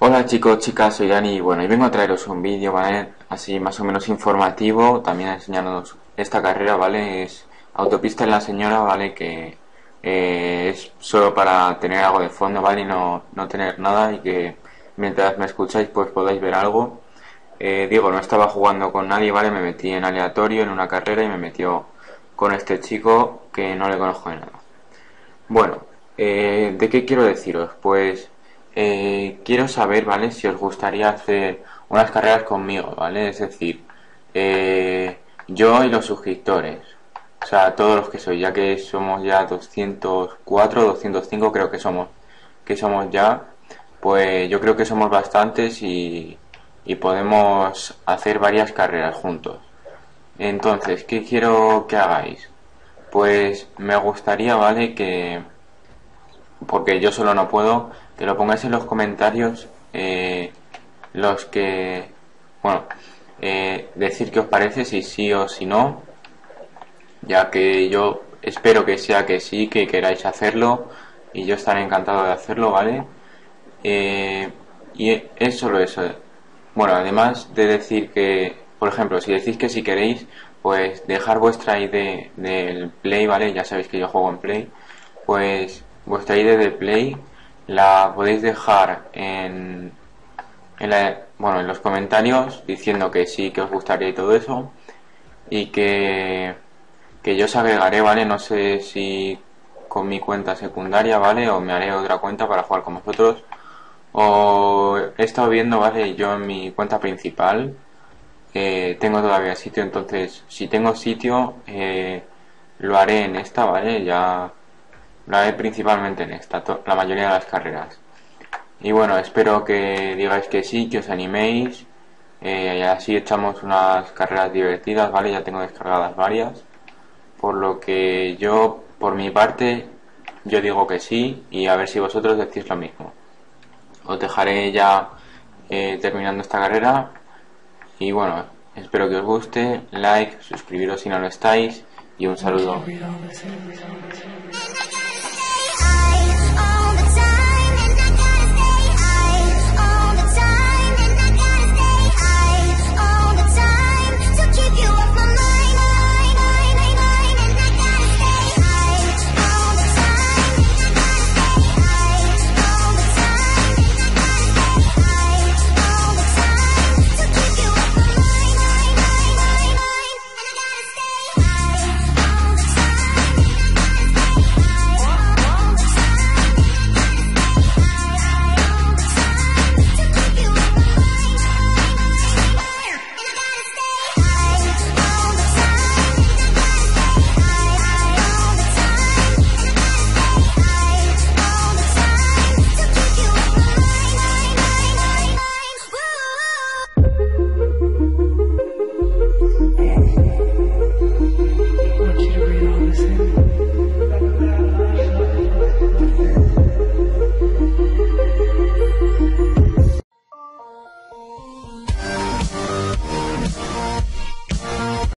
Hola chicos, chicas, soy Dani y bueno, hoy vengo a traeros un vídeo, ¿vale? Así más o menos informativo, también enseñándonos esta carrera, ¿vale? Es Autopista en la Señora, ¿vale? Que es solo para tener algo de fondo, ¿vale? Y no tener nada y que mientras me escucháis pues podáis ver algo. Digo, no estaba jugando con nadie, ¿vale? Me metí en aleatorio en una carrera y me metió con este chico que no le conozco de nada. Bueno, ¿de qué quiero deciros? Pues quiero saber, ¿vale? Si os gustaría hacer unas carreras conmigo, ¿vale? Es decir, yo y los suscriptores, o sea, todos los que soy, ya que somos ya 204, 205 creo que somos ya, pues yo creo que somos bastantes y podemos hacer varias carreras juntos. Entonces, ¿qué quiero que hagáis? Pues me gustaría, ¿vale? Porque yo solo no puedo, que lo pongáis en los comentarios, los que, bueno, decir qué os parece, si sí o si no, ya que yo espero que sea que sí, que queráis hacerlo, y yo estaré encantado de hacerlo, ¿vale? Y es solo eso. Bueno, además de decir que, por ejemplo, si decís que si queréis, pues dejar vuestra ID del Play, ¿vale? Ya sabéis que yo juego en Play. Pues vuestra ID de Play la podéis dejar bueno, en los comentarios diciendo que sí, que os gustaría y todo eso. Y que yo os agregaré, ¿vale? No sé si con mi cuenta secundaria, ¿vale? O me haré otra cuenta para jugar con vosotros. O he estado viendo, ¿vale? Yo en mi cuenta principal tengo todavía sitio, entonces si tengo sitio lo haré en esta, ¿vale? Ya lo haré principalmente en esta, la mayoría de las carreras. Y bueno, espero que digáis que sí, que os animéis y así echamos unas carreras divertidas, ¿vale? Ya tengo descargadas varias, por lo que yo, por mi parte, yo digo que sí y a ver si vosotros decís lo mismo. Os dejaré ya terminando esta carrera y bueno, espero que os guste, like, suscribiros si no lo estáis y un saludo.